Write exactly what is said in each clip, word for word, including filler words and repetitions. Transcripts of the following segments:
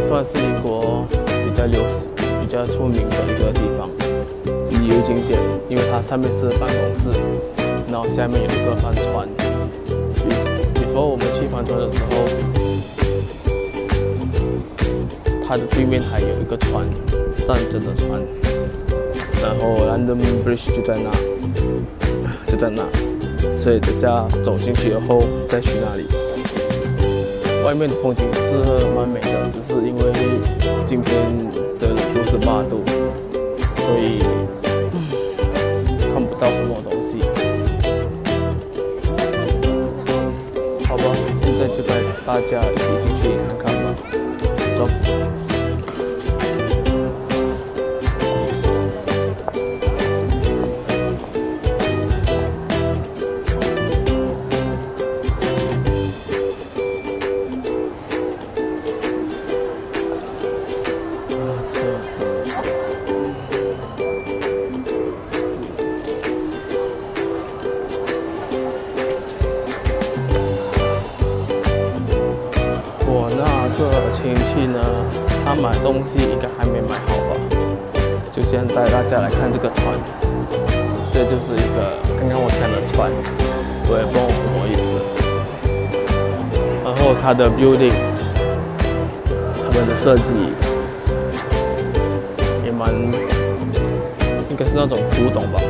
算是英国比较流、比较出名的一个地方，旅游景点，因为它上面是办公室，然后下面有一个帆船。比如说我们去帆船的时候，它的对面还有一个船，战争的船，然后 London Bridge 就在那，就在那，所以等下走进去以后再去那里。 外面的风景是蛮美的，只是因为今天的冷度是八度，所以、嗯、看不到什么东西。好吧，现在就带大家一起进去看看吧，走。 我那个亲戚呢，他买东西应该还没买好吧，就先带大家来看这个船。这就是一个刚刚我讲的船，我也不懂什么意思。然后它的 building， 他们的设计也蛮，应该是那种古董吧。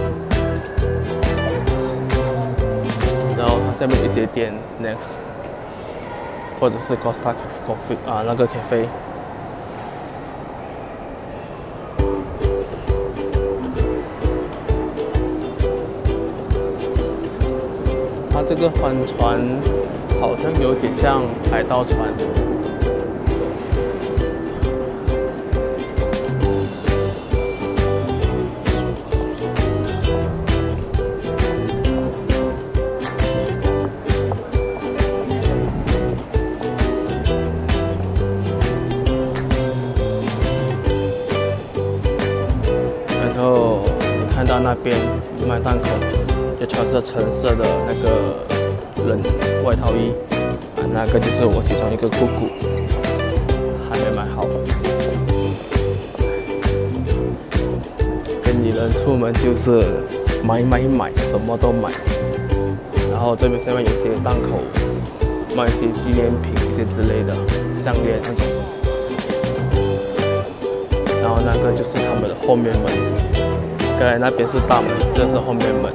然后它下面有一些店 ，Next。 或者是 Costa Coffee 啊，那个咖啡。它这个帆船好像有点像海盗船。然后你看到那边卖档口就穿着橙色的那个人外套衣，啊，那个就是我其中一个姑姑，还没买好。跟女人出门就是买买买，什么都买。然后这边下面有些档口卖一些纪念品、一些之类的项链那种。 然后那个就是他们的后面门，刚才那边是大门，这是后面门。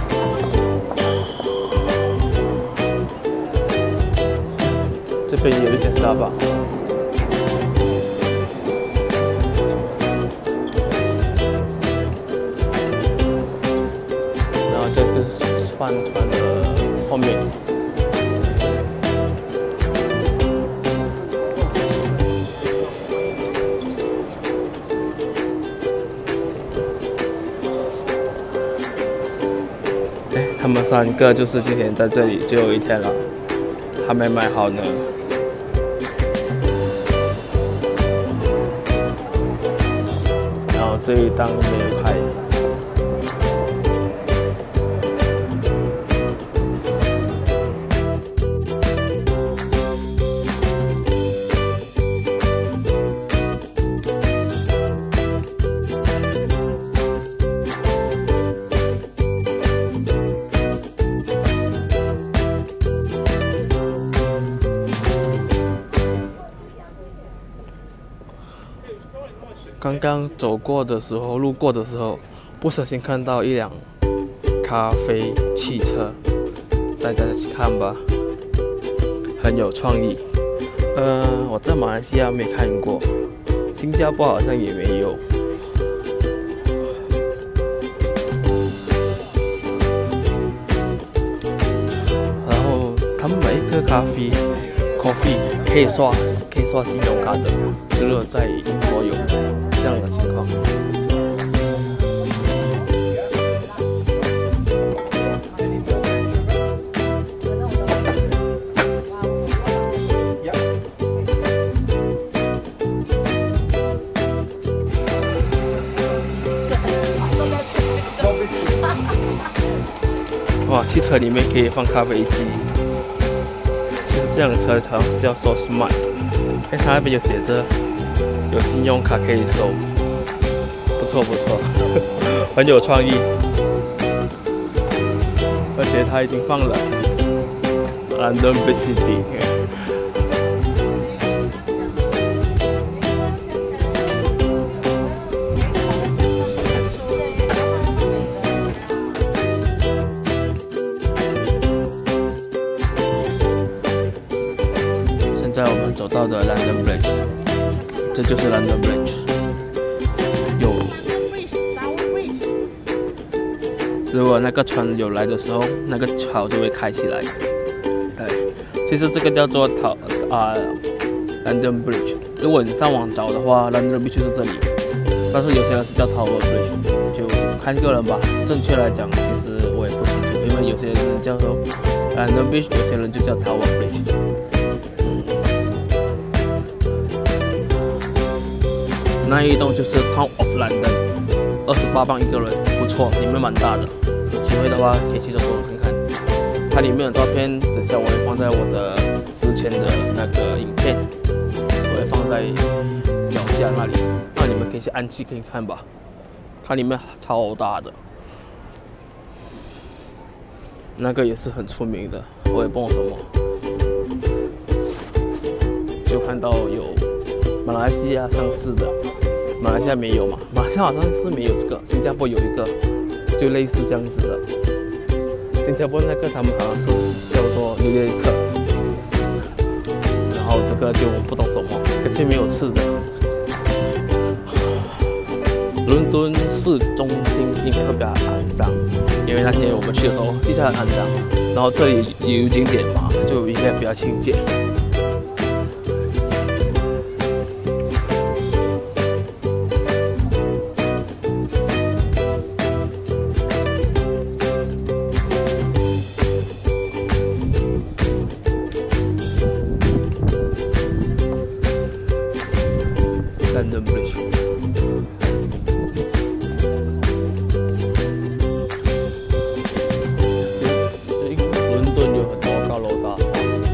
这边也有一间 Starbucks。然后这就是帆船的后面。 他们三个就是今天在这里最后一天了，还没买好呢。然后这一档没有拍。刚刚走过的时候，路过的时候，不小心看到一辆咖啡汽车，大家去看吧，很有创意。呃，我在马来西亚没看过，新加坡好像也没有。然后他们每一个咖啡 ，coffee 可以刷，可以刷信用卡的，只有在英国有。 这样的情况。哇，汽车里面可以放咖啡机。其实这辆车好像是叫 So Smart。 哎，它那边有写着有信用卡可以收，不错不错，很有创意。而且它已经放了 London Bridge City。现在我们走到的 London Bridge， 这就是 London Bridge。有，如果那个船有来的时候，那个桥就会开起来。对，其实这个叫做桃啊、呃、London Bridge。如果你上网找的话 ，London Bridge 是这里，但是有些人是叫 Tower Bridge， 就看个人吧。正确来讲，其实我也不清楚，因为有些人叫做 London Bridge， 有些人就叫 Tower Bridge。那一栋就是 Town of London， 二十八磅一个人，不错，里面蛮大的。有机会的话可以去走走看看。它里面的照片，等下我会放在我的之前的那个影片，我会放在脚下那里，那你们可以去按记可以看吧。它里面超大的，那个也是很出名的，我也不懂什么。就看到有马来西亚上市的。马来西亚没有嘛？马来西亚好像是没有这个，新加坡有一个，就类似这样子的。新加坡那个他们好像是叫做纽约客，然后这个就我不懂什么，这个就没有吃的。伦敦市中心应该会比较肮脏，因为那天我们去的时候地下很肮脏，然后这里有景点嘛，就应该比较清洁。London Bridge， 伦敦有很多高楼大厦。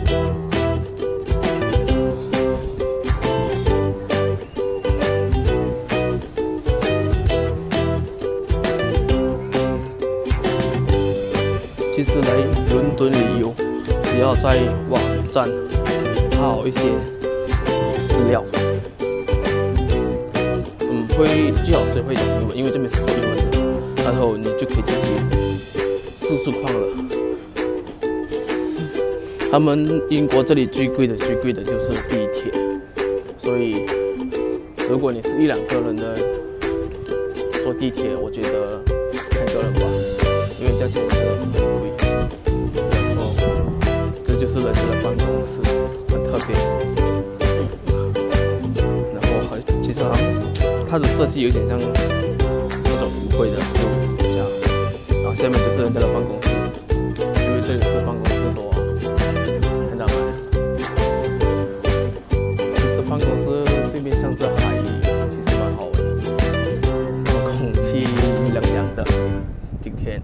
其实来伦敦旅游，只要在网站查好一些资料。会最好是会讲英文，因为这边是说英文的，然后你就可以进去四处逛了。他们英国这里最贵的、最贵的就是地铁，所以如果你是一两个人的坐地铁，我觉得看个人吧，因为价钱真的是很贵。然后这就是人家的办公室，很特别。然后还其实好像。它的设计有点像那种舞会的，就这样。然后下面就是人家的办公室，因为这里是办公室多，看到没？其实办公室对面像是海，其实蛮好的，空气凉凉的，今天。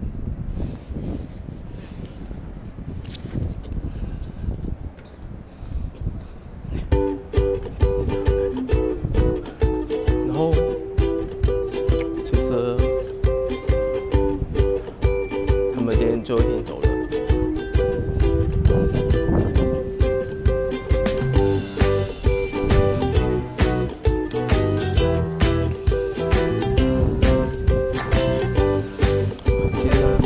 就有点走了。其实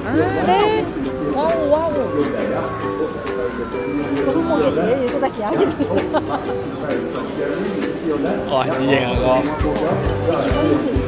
咧，哇哦哇哦！我都冇嘅車，嗰隻腳嘅。 哇，是型啊哥！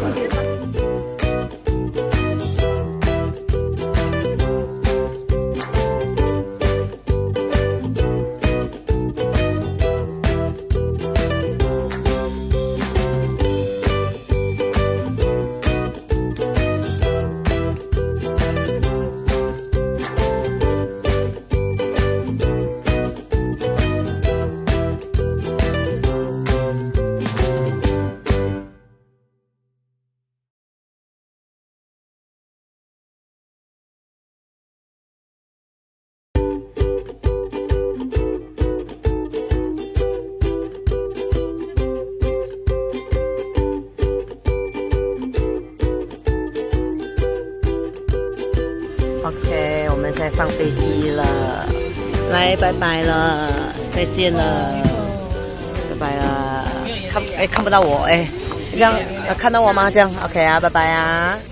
OK， 我们现在上飞机了，来，拜拜了，再见了，拜拜了。看，哎，看不到我，哎，这样，呃看到我吗？这样 ，OK 啊，拜拜啊。